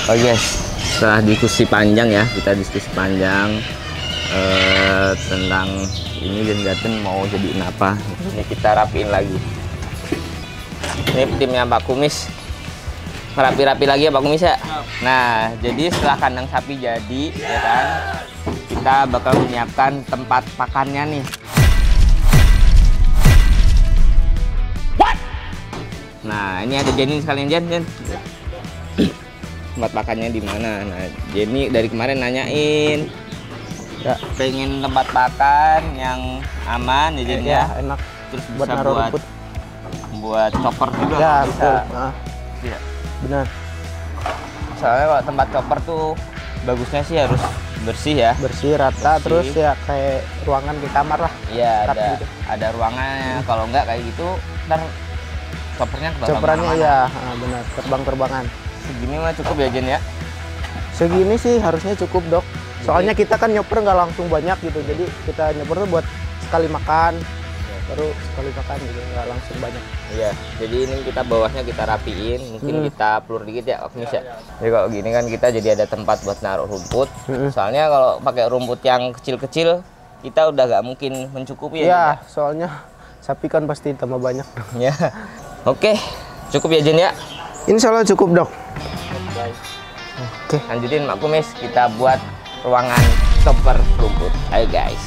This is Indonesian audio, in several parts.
Oke guys, setelah diskusi panjang ya, kita diskusi panjang tentang ini Gengaten mau jadiin apa. Ini kita rapiin lagi. Ini timnya Pak Kumis. Rapi-rapi lagi ya Pak Kumis ya. Nah, jadi setelah kandang sapi jadi, ya kan, kita bakal menyiapkan tempat pakannya nih. Nah, ini ada Jenny sekalian Jen. Tempat pakannya di mana? Nah, Jenny dari kemarin nanyain, ya, pengen tempat pakan yang aman ya Jen ya, enak. Terus buat bisa naruh rumput. buat chopper juga Ya, bisa. Iya. Benar. Soalnya kalau tempat chopper tuh bagusnya sih harus bersih ya. Bersih, rata, Bersih. terus ya kayak ruangan di kamar lah. Iya, Rapi ada gitu. ada ruangannya. Kalau enggak kayak gitu, ntar choppernya Chopperannya ya, benar, terbang-terbangan. Segini mah cukup ya Jen ya. Segini sih harusnya cukup dok. Soalnya kita kan nyoper nggak langsung banyak gitu, jadi kita nyoper tuh buat sekali makan, baru sekali makan gitu, nggak langsung banyak. Iya, jadi ini kita bawahnya kita rapiin, mungkin kita pelur dikit ya, Okmis ya. Jadi kalau gini kan kita jadi ada tempat buat naruh rumput. Soalnya kalau pakai rumput yang kecil-kecil, kita udah nggak mungkin mencukupi ya. Iya, soalnya sapi kan pasti tambah banyak. Ya. Oke, cukup ya Jen ya. Insya Allah cukup dok. Oke. Lanjutin Mak Kumis, kita buat ruangan chopper rumput. Ayo guys.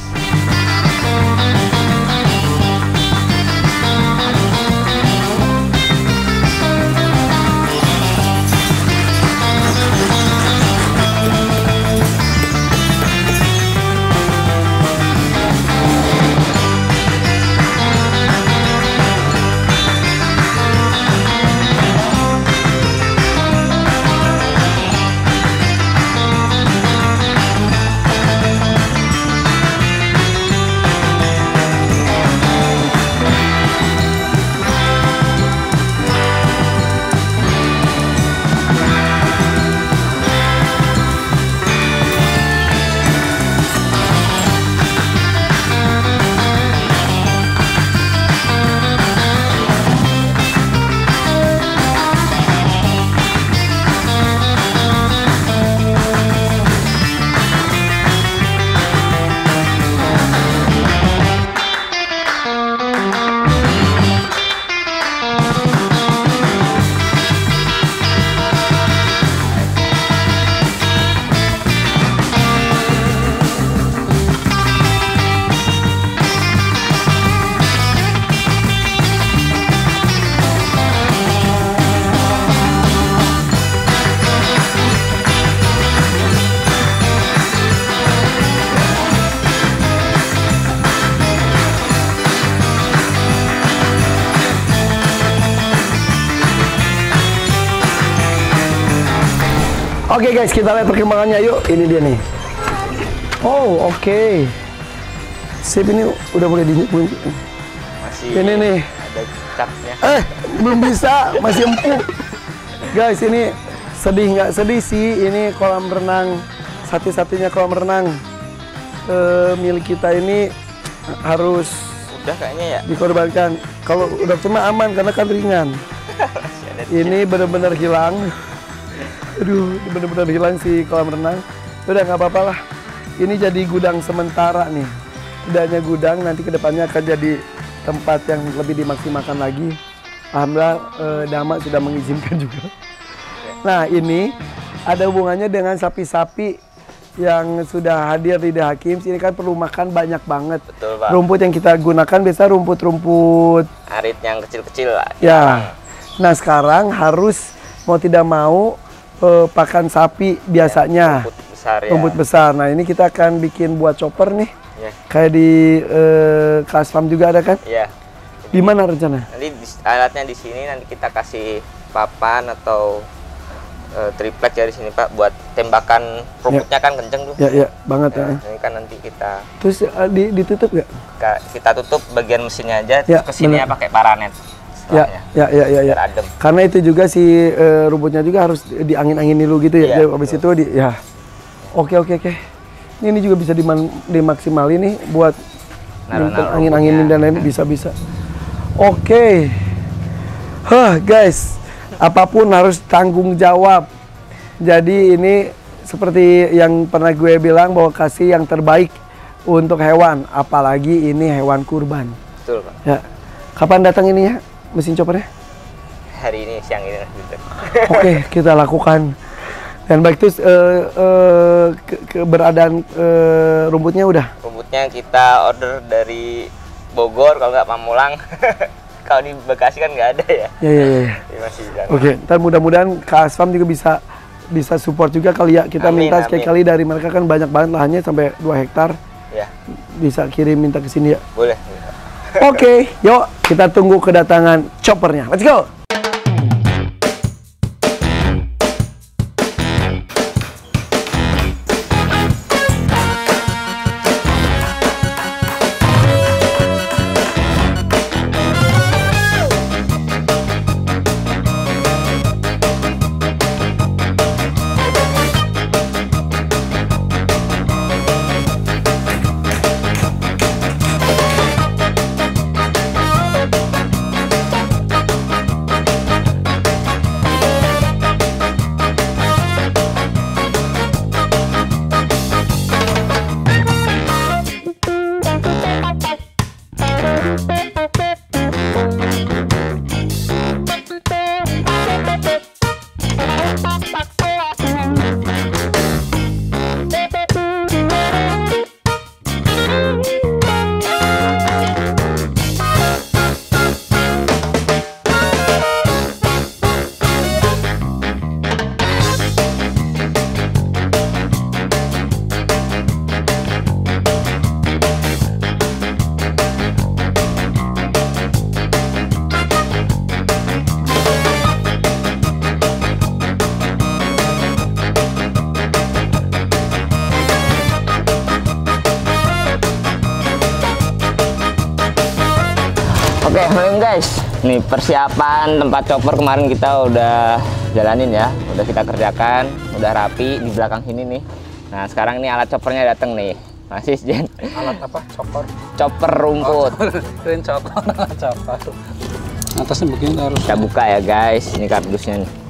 Oke guys, kita lihat perkembangannya yuk. Ini dia nih. Oh oke. Sip, ini udah mulai Masih ini nih. ada capnya. Belum bisa, masih empuk. Guys, ini sedih nggak sedih sih. Ini kolam renang, satu-satunya kolam renang milik kita ini harus Udah kayaknya ya. dikorbankan. Kalau udah cuma aman karena kan ringan. Ini benar-benar hilang. Aduh, benar-benar hilang si kolam renang. Udah nggak apa-apa lah. Ini jadi gudang sementara nih. Tidak hanya gudang, nanti kedepannya akan jadi tempat yang lebih dimaksimalkan lagi. Alhamdulillah Dama sudah mengizinkan juga. Nah ini ada hubungannya dengan sapi-sapi yang sudah hadir di The Hakims. Ini kan perlu makan banyak banget. Betul, Pak. Rumput yang kita gunakan biasa rumput-rumput Arit yang kecil-kecil lah. ya. Nah sekarang harus mau tidak mau pakan sapi biasanya. Rumput besar ya. Rumput besar. Nah ini kita akan bikin buat chopper nih. Ya. Kayak di Kaslam juga ada kan? Iya. Di mana rencana? Nanti alatnya di sini, nanti kita kasih papan atau triplek ya di sini Pak, buat tembakan rumputnya kan kenceng tuh. Ya banget ya. Ini kan nanti kita Terus ditutup nggak? kita tutup bagian mesinnya aja, Ya, kesini ya pakai paranet. Ya. Biar adem. Karena itu juga si rumputnya juga harus diangin-angin dulu gitu ya. Iya, Habis itu ya. Oke. Ini juga bisa dimaksimalin nih buat angin-anginin dan lain bisa. Oke. Guys, apapun harus tanggung jawab. Jadi ini seperti yang pernah gue bilang bahwa kasih yang terbaik untuk hewan, apalagi ini hewan kurban. Betul, Pak. Ya. Kapan datang ini ya mesin choppernya? Hari ini, siang ini. Gitu. Oke, kita lakukan. Dan baik, terus keberadaan rumputnya udah? Rumputnya kita order dari Bogor, kalau nggak Pamulang. Kalau di Bekasi kan nggak ada ya. Iya. Oke, ntar mudah-mudahan Kak Asfam juga bisa support juga kali ya. Kita minta sekali dari mereka, kan banyak banget lahannya sampai 2 hektar. Ya. Bisa kirim minta ke sini ya. Boleh. Oke, yuk kita tunggu kedatangan choppernya. Let's go. Oke, guys, nih persiapan tempat chopper kemarin kita udah jalanin ya, udah kita kerjakan, udah rapi di belakang sini nih. Nah sekarang ini alat choppernya datang nih, masih Jen. Alat apa? Chopper? Chopper rumput. Keren chopper, alat chopper. Atasnya begini harus. Kita buka ya guys, ini kardusnya nih.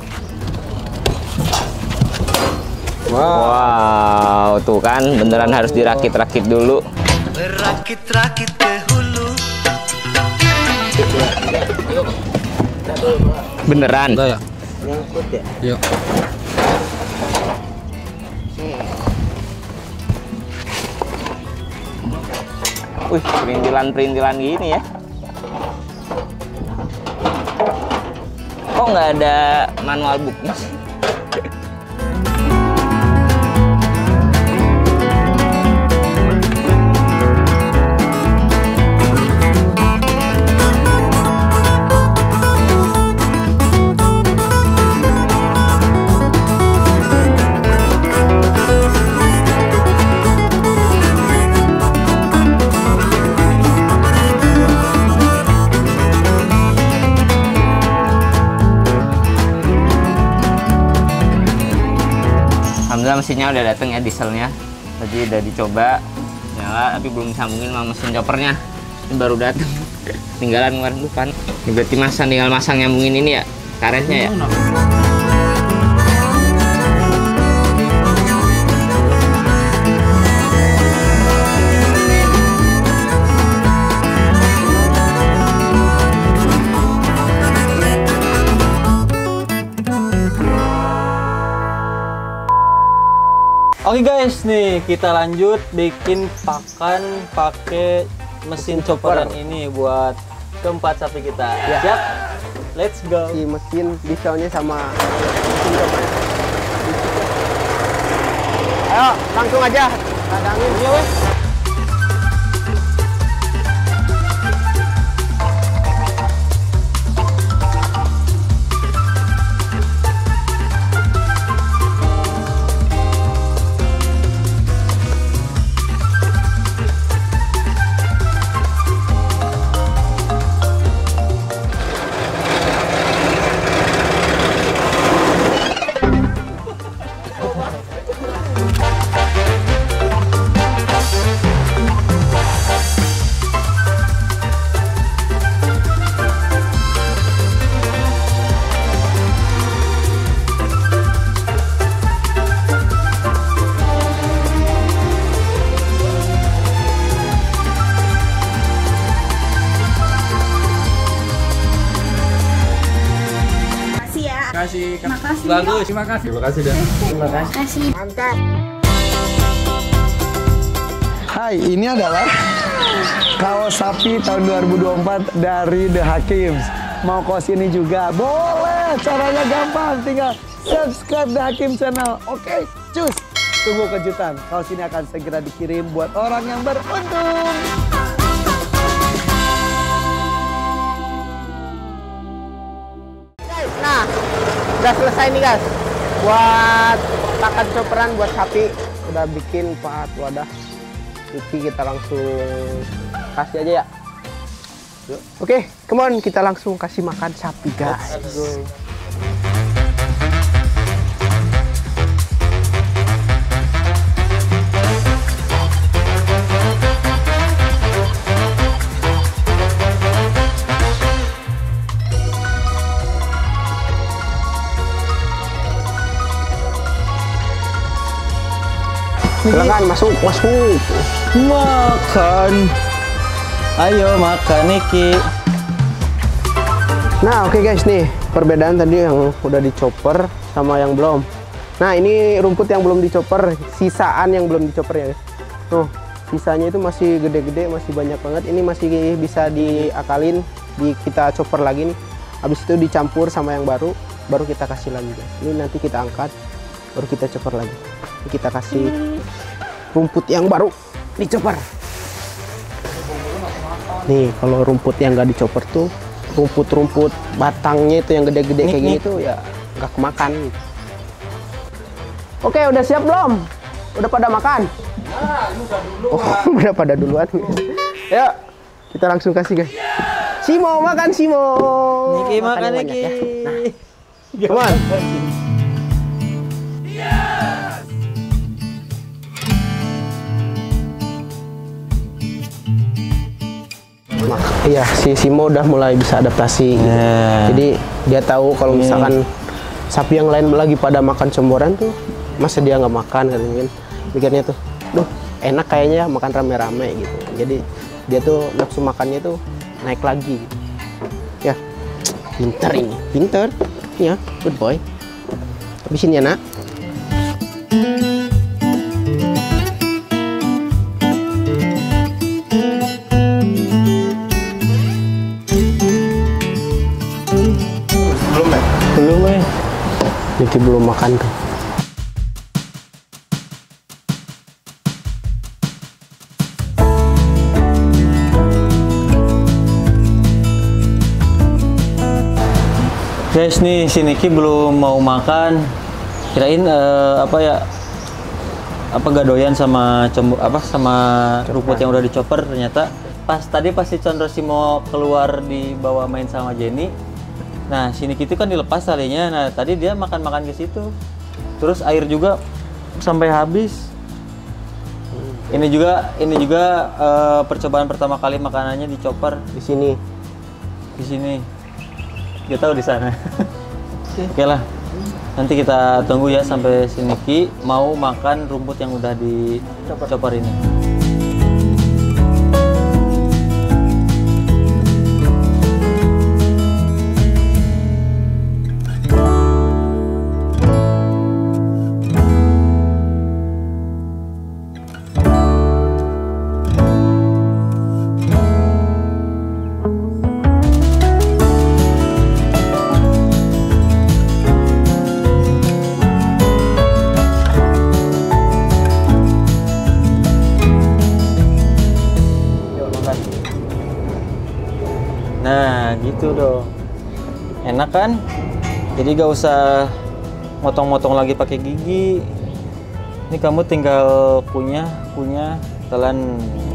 Wow, tuh kan beneran harus dirakit-rakit dulu. Berakit-rakit ke hulu. Beneran. Udah ya? Nyangkut ya? Yuk. Wih, perintilan-perintilan gini ya. Kok nggak ada manual booknya sih? Alhamdulillah mesinnya udah datang ya, dieselnya. Tadi udah dicoba nyala tapi belum disambungin sama mesin choppernya. Ini baru datang. Tinggalan kemarin depan. Ini berarti tinggal masang nyambungin ini ya, karetnya ya. Oke guys, nih kita lanjut bikin pakan pakai mesin chopperan ini buat keempat sapi kita. Ya. Siap? Let's go. Si mesin dieselnya sama mesin chopper. Ayo, langsung aja. Kadangin. Iya weh. kasih. Makasih. Bagus. Terima kasih. Terima kasih dan. Terima kasih. Mantap. Hai, ini adalah kaos sapi tahun 2024 dari The Hakims. Mau kaos ini juga? Boleh, caranya gampang, tinggal subscribe The Hakim channel. Oke, cus. Tunggu kejutan, kaos ini akan segera dikirim buat orang yang beruntung. Nah, udah selesai nih guys. Buat pakan chopperan buat sapi udah bikin 4 wadah. Jadi kita langsung kasih aja ya. Oke, come on, kita langsung kasih makan sapi guys. Let's go. Silakan masuk. Makan. Ayo makan Niki. Nah, oke guys, nih perbedaan tadi yang udah dicoper sama yang belum. Nah, ini rumput yang belum dicoper, sisaan yang belum dicoper ya guys. Tuh, sisanya itu masih gede-gede, masih banyak banget. Ini masih bisa diakalin, kita chopper lagi nih. Habis itu dicampur sama yang baru kita kasih lagi guys. Ini nanti kita angkat, baru kita chopper lagi. Ini kita kasih rumput yang baru dicoper. Nih, kalau rumput yang nggak dicoper tuh, rumput batangnya itu yang gede-gede kayak gini tuh ya nggak kemakan. Oke, udah siap belum? Udah pada makan? Nah, ini udah dulu. Oh, udah pada duluan. Ayo, kita langsung kasih guys. Simo, makan Simo. Niki makan Niki. Ya. Nah, come on. Iya, si Simo udah mulai bisa adaptasi. Jadi dia tahu kalau misalkan sapi yang lain lagi pada makan comboran tuh, masa dia nggak makan kan? Pikirnya tuh, duh enak kayaknya makan rame-rame gitu. Jadi dia tuh nafsu makannya tuh naik lagi. Ya, pinter ini, pinter. Ya, good boy. Habisin ya nak. Belum ya? Niki belum makan tuh. Guys, nih si Niki belum mau makan. Kirain gak doyan sama sama rumput yang udah dicoper. Ternyata pas si Condro Simo keluar dibawa main sama Jenny. Nah, si Niki itu kan dilepas talinya. Nah, tadi dia makan ke situ. Terus air juga sampai habis. Ini juga percobaan pertama kali makanannya dicoper Di sini. Gak tahu di sana. Oke lah. Nanti kita tunggu ya sampai si Niki mau makan rumput yang udah dicoper ini. Nah, gitu dong. Enak kan? Jadi gak usah motong-motong lagi pakai gigi. Ini kamu tinggal punya telan.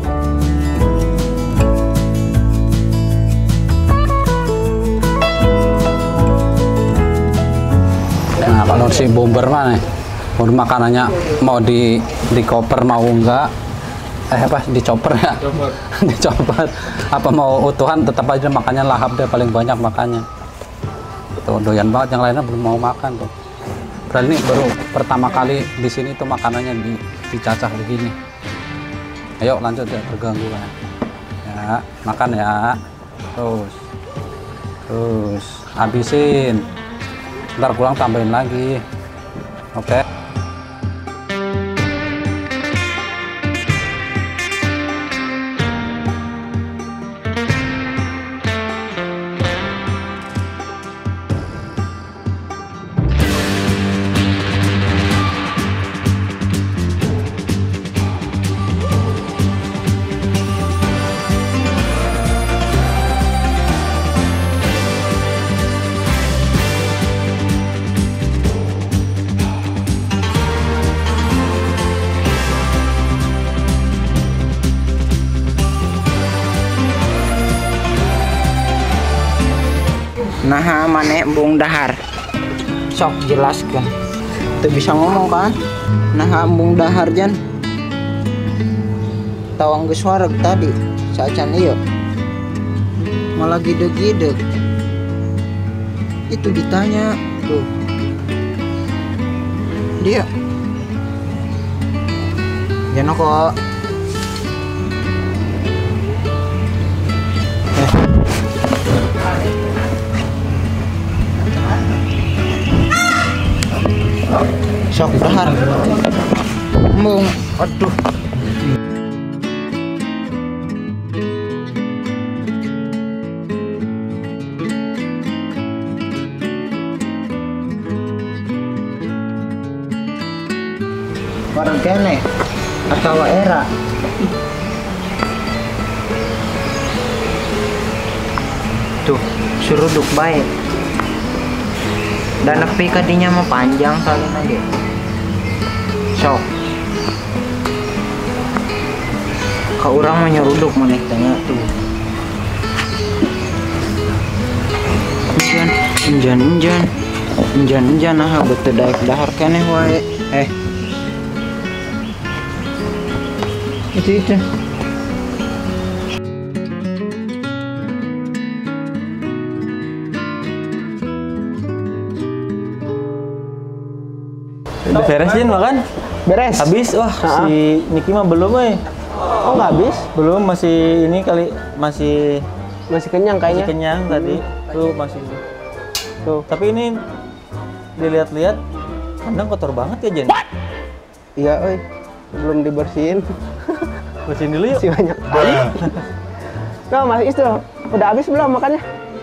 Nah, kalau si bomber mah nih, makanannya mau di koper mau enggak, dicoper ya, dicoper. Apa mau utuhan tetap aja makannya lahap deh, paling banyak makannya. Tuh doyan banget, yang lainnya belum mau makan tuh. Berarti ini baru pertama kali di sini tuh makanannya dicacah begini. Ayo lanjut ya, terganggu kan. Ya, makan ya. Terus habisin. Ntar kurang tambahin lagi. Oke. Nah, mana embung dahar? Sok jelaskan. Tuh bisa ngomong kan? Nah, embung dahar jan. Tawang geus wareg tadi. Sacan ieu. Malah gideg-gideg. Itu ditanya tuh. Dia. Jangan kok. Sok dahar. Embung. Aduh. Orang kene atau era tuh suruduk baik dan nepi kadinya mah panjang kali lagi sok ka urang mah nyeruduk maneh tanya tuh enjan nah betul daek dahar keneh wae itu Udah beres Jin makan? Beres. Habis? Wah, si Niki mah belum Oh, nggak habis? Belum, masih ini kali, masih Kenyang kayaknya. masih kenyang tadi. Tuh masih. Tuh, tapi ini dilihat-lihat kandang kotor banget ya, Jen. Iya, oi. Belum dibersihin. Bersihin dulu yuk. Masih banyak. Nah, Mas Is tuh, udah habis belum makannya?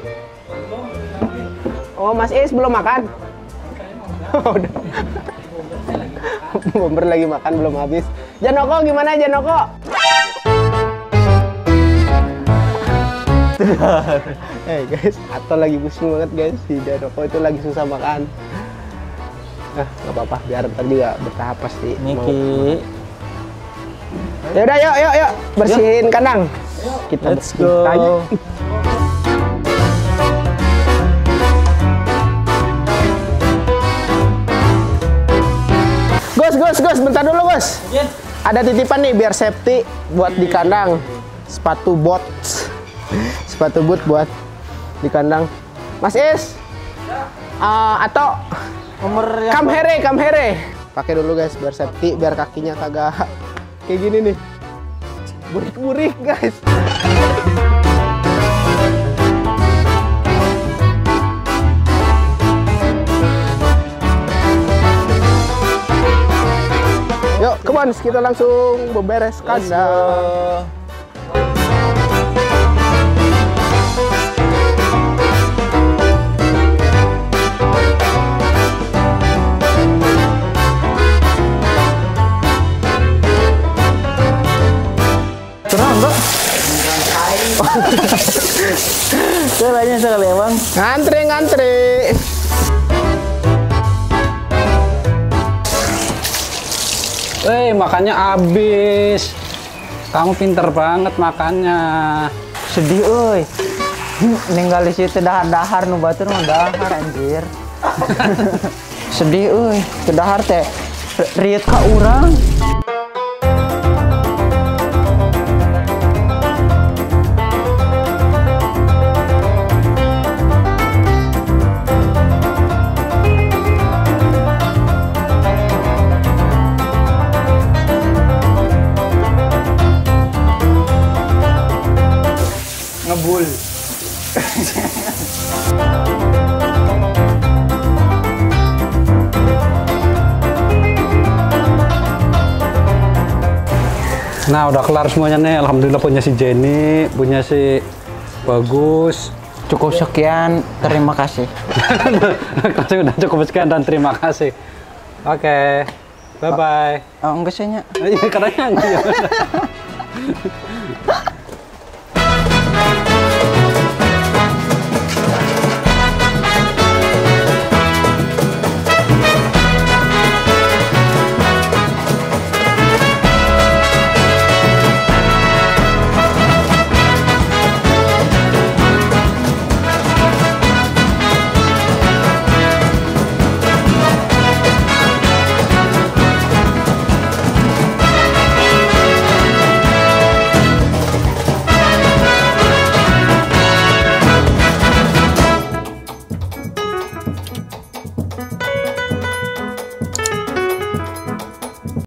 Oh, Mas Is belum makan? Udah. Bomber lagi makan belum habis. Janoko gimana Janoko? Guys, atau lagi pusing banget guys, si Janoko itu lagi susah makan. Nah, nggak apa-apa, biar ntar juga bertahap pasti. Niki. Yaudah, yuk, bersihin kandang. Kita Let's go. aja. Gus, bentar dulu Gus. Yeah. Ada titipan nih biar safety buat di kandang. Sepatu boot buat di kandang. Mas Is, atau Nomor yang come here. Pakai dulu guys biar safety, biar kakinya kagak kayak gini nih. Burik-burik guys. Yuk, come on, kita langsung beberes kandang. Terang, Bang. Caranya sekali ya, Bang. Ngantri. Makannya habis. Kamu pinter banget makannya. Sedih euy. Ninggal di situ dahar-dahar nu batur mah dahar anjir. Sedih euy, teu dahar teh riet ka urang. Ngebul. Nah, udah kelar semuanya nih. Alhamdulillah punya si Jenny, punya si Bagus. Cukup sekian, terima kasih. Kasih udah cukup sekian dan terima kasih. Oke. Bye bye. Oh, enggak sih, Nya. Iya, katanya.